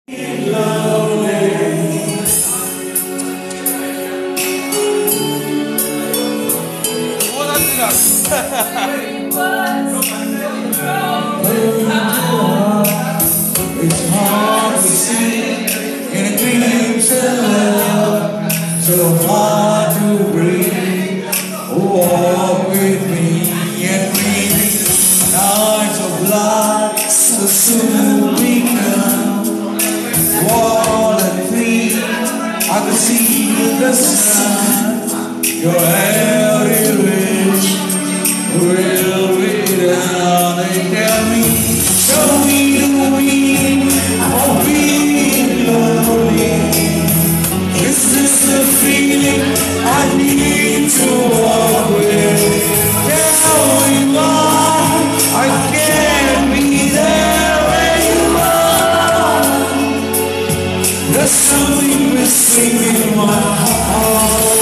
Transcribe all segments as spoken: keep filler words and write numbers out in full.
It's hard to see in a dream to love, so hard to breathe. Walk with me and breathe. Nights of light so soon become wall and free. I can see the sun. Your hair is rich, will be down. They tell me, show me the way of being lonely. Is this the feeling I need to walk with? Tell me why I can't be there where you are. There's something missing in my heart.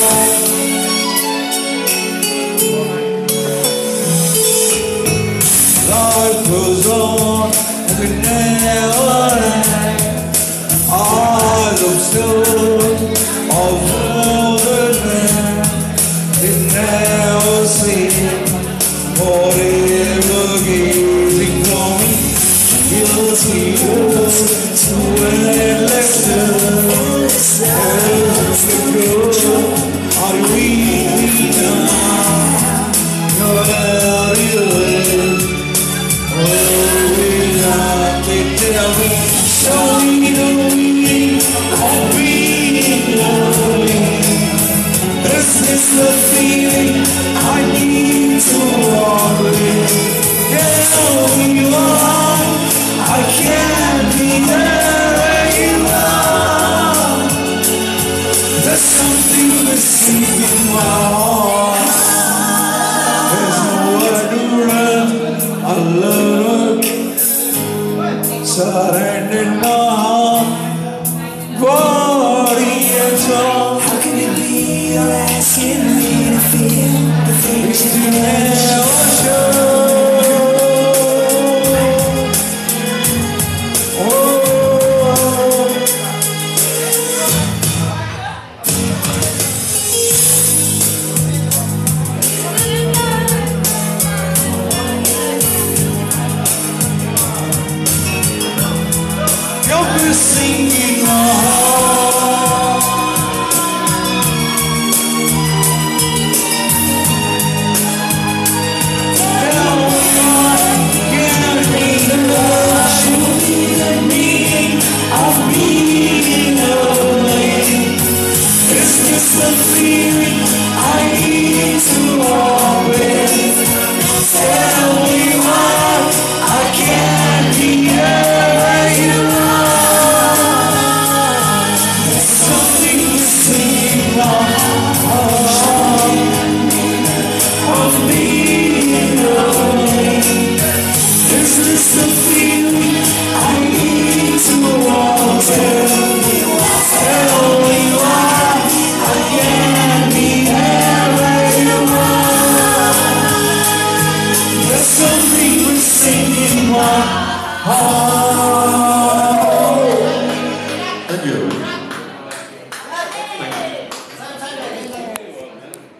Life goes on and we never end. Eyes of stone, of golden, it never sleeps. Forever gazing for me, you'll see us to endless depths. As we go, are we now? You're there, they tell me, show me the meaning of being lonely. This is the feeling I need to walk with. Tell me why I can't be there where you are. There's something missing in my heart. There's nowhere to run. I love her. Surrendered my heart, body and soul. How can it be you're asking me to feel the things you never